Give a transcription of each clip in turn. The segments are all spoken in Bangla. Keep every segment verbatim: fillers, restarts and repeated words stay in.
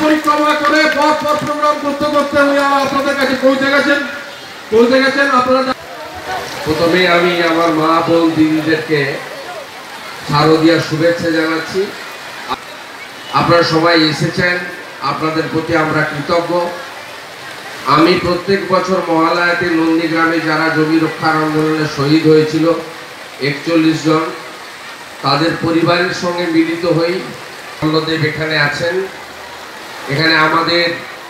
পরিক্রমা করে পথ পথ প্রোগ্রাম করতে করতে উনি আপনাদের কাছে পৌঁছে গেছেন পৌঁছে গেছেন আপনারা। প্রথমে আমি আমার মা বোন দিদিদেরকে শারদীয়ার শুভেচ্ছা জানাচ্ছি। আপনারা সবাই এসেছেন, আপনাদের প্রতি আমরা কৃতজ্ঞ। আমি প্রত্যেক বছর মহালয়াতে নন্দীগ্রামে যারা জমি রক্ষার আন্দোলনে শহীদ হয়েছিল একচল্লিশ জন, তাদের পরিবারের সঙ্গে মিলিত হই। দেব এখানে আছেন, এখানে আমাদের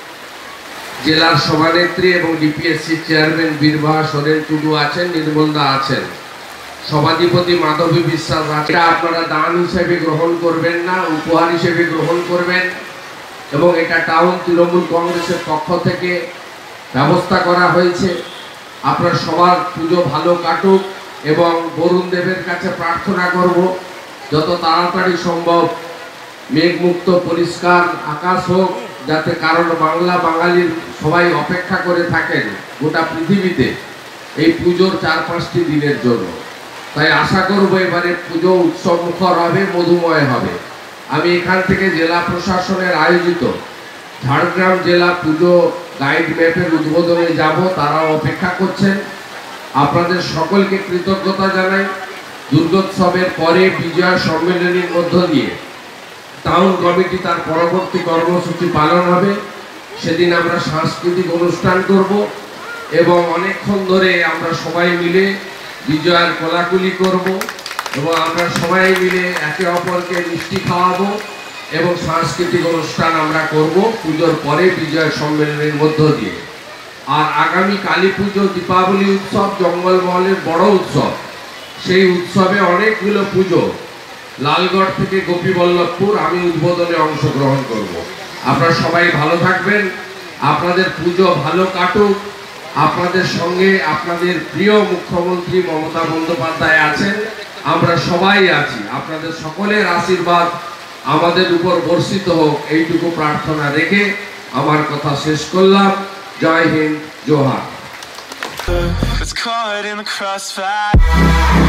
জেলার সভানেত্রী এবং ডিপিএসসি চেয়ারম্যান বীরবাহা সোরেন টুডু আছেন, নির্মলদা আছেন, সভাধিপতি মাধবী বিশ্বাস আছেন। আপনারা দান হিসেবে গ্রহণ করবেন না, উপহার হিসেবে গ্রহণ করবেন। এবং এটা টাউন তৃণমূল কংগ্রেসের পক্ষ থেকে ব্যবস্থা করা হয়েছে। আপনার সবার পুজো ভালো কাটুক এবং বরুণ দেবের কাছে প্রার্থনা করব যত তাড়াতাড়ি সম্ভব মেঘমুক্ত পরিষ্কার আকাশ হোক, যাতে কারণ বাংলা বাঙালির সবাই অপেক্ষা করে থাকেন গোটা পৃথিবীতে এই পুজোর চার পাঁচটি দিনের জন্য। তাই আশা করব এবারে পুজো উৎসব মুখর হবে, মধুময় হবে। আমি এখান থেকে জেলা প্রশাসনের আয়োজিত ঝাড়গ্রাম জেলা পুজো গাইড ম্যাপের উদ্বোধনে যাব, তারাও অপেক্ষা করছেন। আপনাদের সকলকে কৃতজ্ঞতা জানাই। দুর্গোৎসবের পরে বিজয়া সম্মেলনীর মধ্য দিয়ে টাউন কমিটি তার পরবর্তী কর্মসূচি পালন হবে। সেদিন আমরা সাংস্কৃতিক অনুষ্ঠান করব এবং অনেকক্ষণ ধরে আমরা সবাই মিলে বিজয়ার কোলাকুলি করব এবং আমরা সবাই মিলে একে অপরকে মিষ্টি খাওয়াবো এবং সাংস্কৃতিক অনুষ্ঠান আমরা করব পুজোর পরে বিজয়া সম্মেলনের মধ্য দিয়ে। আর আগামী কালী পুজো, দীপাবলি উৎসব জঙ্গলমহলের বড় উৎসব। সেই উৎসবে অনেকগুলো পুজো, লালগড় থেকে গোপীবল্লভপুর, আমি উদ্বোধনে অংশগ্রহণ করব। আপনারা সবাই ভালো থাকবেন, আপনাদের পুজো ভালো কাটুক। আপনাদের সঙ্গে আপনাদের প্রিয় মুখ্যমন্ত্রী মমতা বন্দ্যোপাধ্যায় আছেন, আমরা সবাই আছি। আপনাদের সকলের আশীর্বাদ আমাদের উপর বর্ষিত হোক, এইটুকু প্রার্থনা রেখে আমার কথা শেষ করলাম। জয় হিন্দ, জোহার।